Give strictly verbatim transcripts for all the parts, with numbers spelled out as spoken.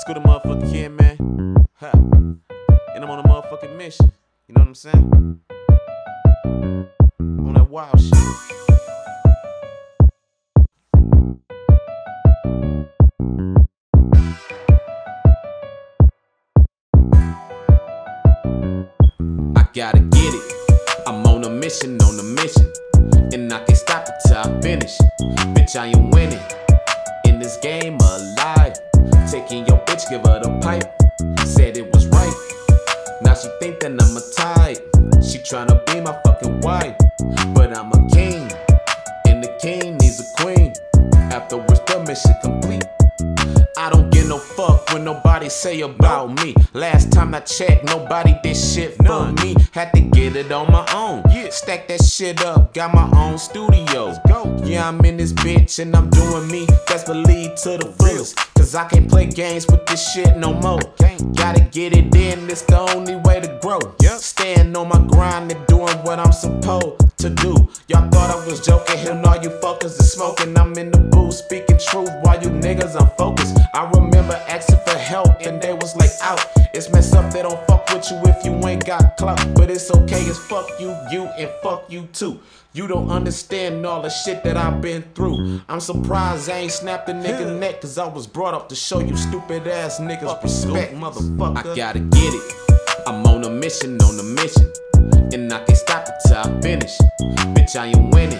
Screw the motherfucking kid, man. Ha. And I'm on a motherfucking mission. You know what I'm saying? On that wild shit. I gotta get it. I'm on a mission, on a mission. And I can't stop it till I finish. Bitch, I am winning. In this game alive. Taking your bitch, give her the pipe. Said it was right. Now she think that I'm a type. She tryna be my fucking wife. But I'm a king. And the king needs a queen. Afterwards the mission complete. I don't give no fuck when nobody say about me. Last time I checked, nobody did shit for me. Had to get it on my own. Stack that shit up, got my own studio. Yeah, I'm in this bitch and I'm doing me. Best believe to the fullest. Cause I can't play games with this shit no more. Gotta get it in, it's the only way to grow. Staying on my grind and doing what I'm supposed to do. Y'all thought I was joking, hell no, you fuckers is smoking. I'm in the booth speaking truth while you niggas unfocused. I remember asking for help and they was like out. It's messed up, they don't fuck with you if you ain't got clout. But it's okay, it's fuck you, you, and fuck you too. You don't understand all the shit that I've been through. I'm surprised I ain't snapped a nigga neck, cause I was brought up to show you stupid ass niggas respect, motherfucker. I gotta get it. I'm on a mission, on a mission. And I can't stop it till I finish. Bitch, I am winning.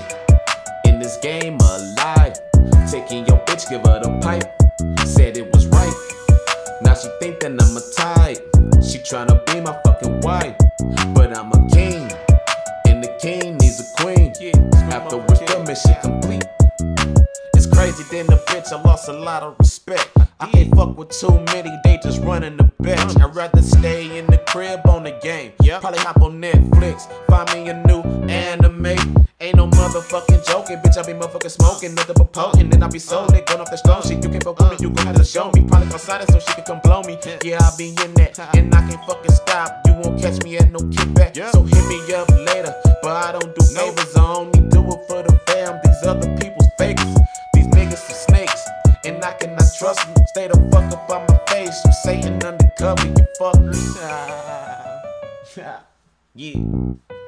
In this game alive. Taking your bitch, give her the pipe. Said it was right. Now she think that I'm a type. She tryna be my fucking wife. But I'm a king. And the king needs a queen. Afterwards the mission complete. It's crazy then the bitch, I lost a lot of respect. I can't fuck with too many, they just running the bench. I'd rather stay in the crib on the game. Probably hop on Netflix, find me a new anime. Ain't no motherfucking joking, bitch, I be motherfucking smoking, nothing but potent. And I be so lit, going off that strong shit. You can't fuck with me, you gon' have to show me. Probably outside so she can come blow me. Yeah, I be in that, and I can't fucking stop. You won't catch me at no kickback, so hit me up later. But I don't do favors, I only do it for the fam. These other people's fakers, these niggas are snakes. And I cannot trust me, stay the fuck up on my face. You Satan undercover, you fuckers. Yeah.